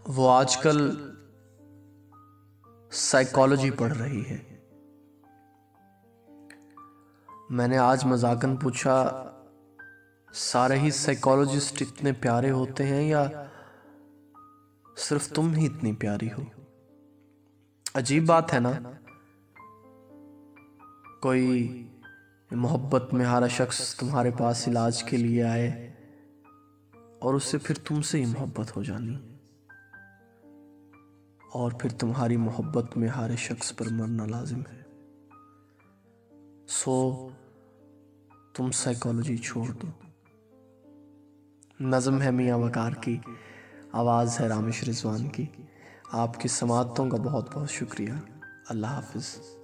वो आजकल साइकोलॉजी पढ़ रही है। मैंने आज मजाकन पूछा, सारे ही साइकोलॉजिस्ट इतने प्यारे होते हैं या सिर्फ तुम ही इतनी प्यारी हो? अजीब बात है ना, कोई मोहब्बत में हारा शख्स तुम्हारे पास इलाज के लिए आए और उससे फिर तुमसे ही मोहब्बत हो जानी, और फिर तुम्हारी मोहब्बत में हारे शख्स पर मरना लाजिम है। सो तुम साइकोलॉजी छोड़ दो। नज़म है मियाँ वकार की, आवाज़ है रामेश रिजवान की। आपकी समाअतों का बहुत बहुत शुक्रिया। अल्लाह हाफिज़।